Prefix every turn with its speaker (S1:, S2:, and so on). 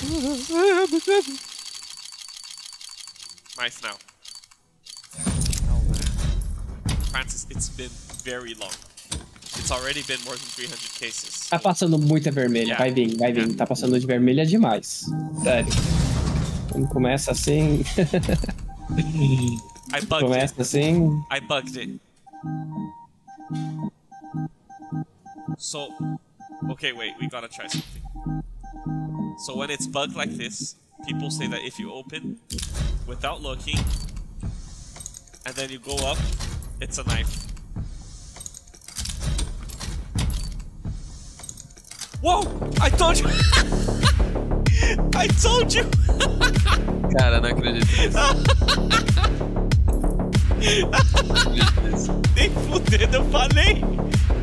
S1: Nice now. Francis, it's been very long. It's already been more than 300 cases.
S2: Tá passando muita vermelha. Vai vir, vai vir. Tá passando de vermelha demais. Sério. Quando começa assim...
S1: I bugged
S2: começa
S1: it.
S2: assim...
S1: I bugged it. So... Okay, wait. We gotta try something. So when it's bugged like this, people say that if you open without looking and then you go up, it's a knife. Whoa! I told you! I told you!
S3: Cara, não acredito nisso.
S1: Nem fudendo, eu falei!